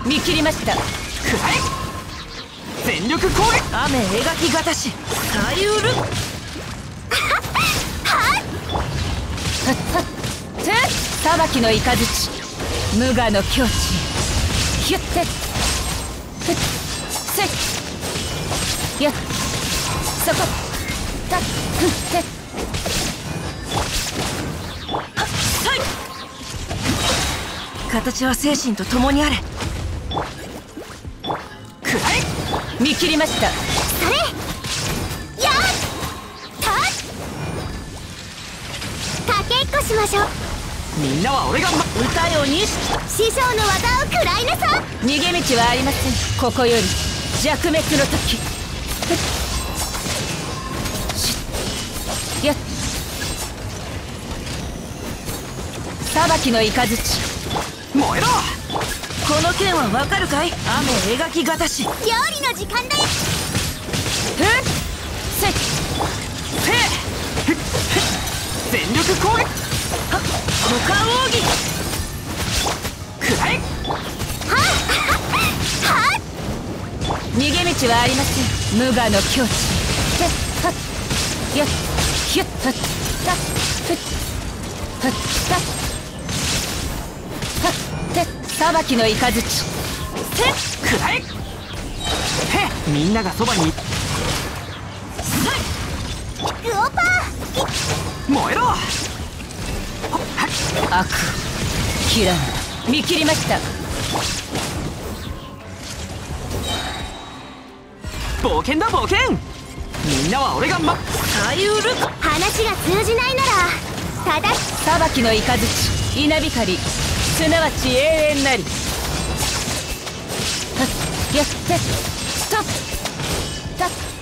見切りました。 くらえ全力攻撃。 雨描きがたしさゆる裁きの雷無我の境地ヒュッテフッセッやっそこたっふってはっさい形は精神と共にあれ。 くらえ見切りました。 それやったかけっこしましょう。 みんなは俺が歌よに師匠の技を食らいなさ。 逃げ道はありません。ここより弱滅の時やっ裁きの雷燃えろ。 この剣はわかるかい。雨描きがたし料理の時間だよ。 ふっせっ全力攻撃。 はっ股間奥義くらえ逃げ道はありません。無我の境地てはっやっひゅっはったふっはったはって裁きの雷てくらえみんながそばに。 グオパー燃えろ。 悪切らぬ見切りました。 冒険だ冒険。みんなは俺がさゆる話が通じないならただ裁きの雷稲光すなわち永遠なりはっやってストップタッ